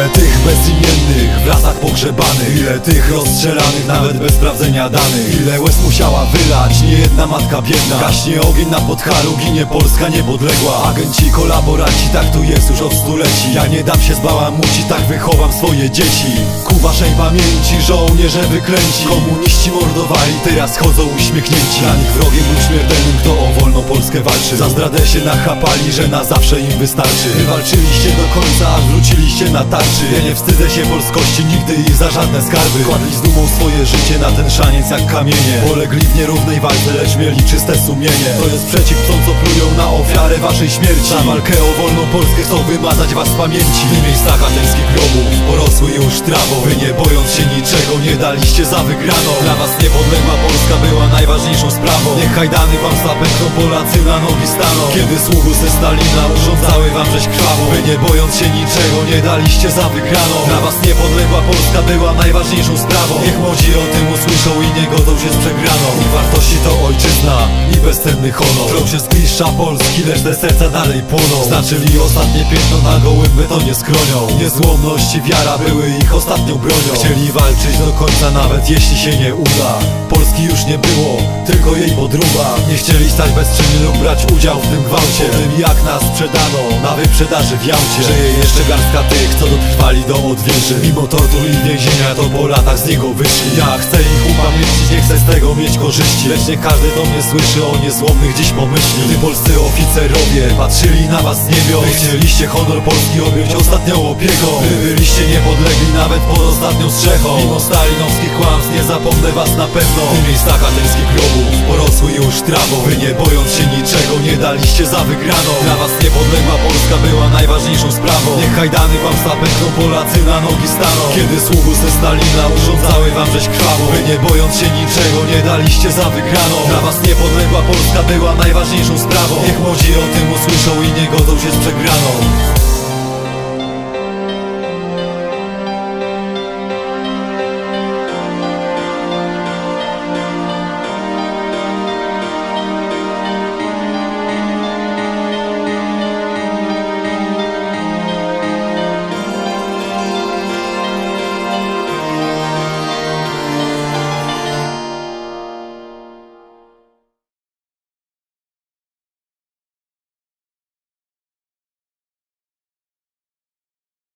Ile tych bezimiennych w lasach pogrzebanych, ile tych rozstrzelanych nawet bez sprawdzenia danych. Ile łez musiała wylać niejedna matka biedna. Gaśnie ogień na Podhalu, ginie Polska niepodległa. Agenci, kolaboranci, tak tu jest już od stuleci. Ja nie dam się zbałamucić, tak wychowam swoje dzieci. Ku waszej pamięci żołnierze wyklęci, komuniści mordowali, teraz chodzą uśmiechnięci. Dla nich wrogiem był śmiertelnym, kto o wolną Polskę walczy. Za zdradę się nachapali, że na zawsze im wystarczy. Wywalczyliście do końca, aż wróciliście na tarczy. Ja nie wstydzę się polskości nigdy i za żadne skarby. Kładli z dumą swoje życie na ten szaniec jak kamienie. Polegli w nierównej walce, lecz mieli czyste sumienie. To jest przeciw tym, co plują na ofiarę waszej śmierci. Za walkę o wolną Polskę chcą wymazać was z pamięci. W miejscach ateńskich grobów porosły już trawą. Wy nie bojąc się niczego nie daliście za wygraną. Dla was niepodległa Polska była najważniejszą sprawą. Niech kajdany wam zapękną, Polacy na nogi staną. Kiedy sługusy Stalina urządzały wam rzeź krwawą. Wy nie bojąc się niczego nie daliście za wygraną. Dla was niepodległa Polska była najważniejszą sprawą. Niech młodzi o tym usłyszą i nie godzą się z przegraną. Ich wartości to ojczyzna i bezcenny honor. Krąg się zgliszcza Polski, lecz te serca dalej płoną. Znaczyli ostatnie piętno na gołym betonie skronią. Niezłomność i wiara były ich ostatnią bronią. Chcieli walczyć do końca, nawet jeśli się nie uda. Polski już nie było, tylko jej podruba. Nie chcieli stać bezczynni lub brać udział w tym gwałcie. Tym jak nas sprzedano na wyprzedaży w Jałcie. Żyje jeszcze garstka tych, co dotrwali do odwilży. Mimo tortur i więzienia, to po latach z niego wyszli. Ja chcę ich upamiętnić, nie chcę z tego mieć korzyści. Lecz nie każdy do mnie słyszy, o niezłomnych dziś pomyśli. Gdy polscy oficerowie patrzyli na was z niebios, wy chcieliście honor Polski objąć ostatnią opieką. Wy byliście niepodlegli nawet pod ostatnią strzechą. Mimo stalinowskich kłamstw nie zapomnę was na pewno. W tych miejscach ateńskich grobów porosły już trawą. Wy nie bojąc się niczego nie daliście za wygraną. Dla was niepodległa Polska była najważniejszą sprawą. Niech kajdany wam zapękną, Polacy na nogi staną. Kiedy sługusy Stalina urządzały wam rzeź krwawą. Wy nie bojąc się niczego nie daliście za wygraną. Dla was niepodległa Polska była najważniejszą sprawą. Niech młodzi o tym usłyszą i nie godzą się z przegraną.